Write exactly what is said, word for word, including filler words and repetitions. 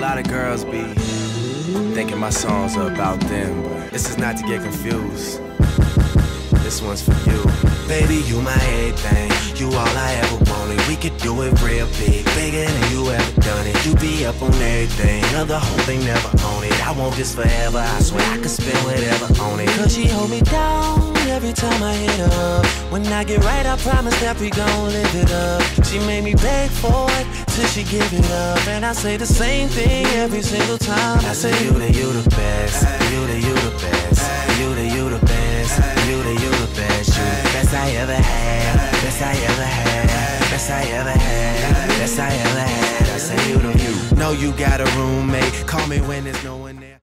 lot of girls be thinking my songs are about them, but this is not to get confused. This one's for you. Baby, you my everything, you all I ever wanted. We could do it real big, bigger than you ever done it. You be up on everything, other whole thing never own it. I want this forever, I swear I could spend whatever on it. Cause she hold me down every time I hit her up. When I get right, I promise that we gon' live it up. She made me beg for it till she give it up, and I say the same thing every single time. I say you the, you the best, you the, you the best, you the, you the best, you the, you the best, you the best I ever had, best I ever had, best I ever had, best I ever had. I say you the, you. Know you got a roommate, call me when there's no one there.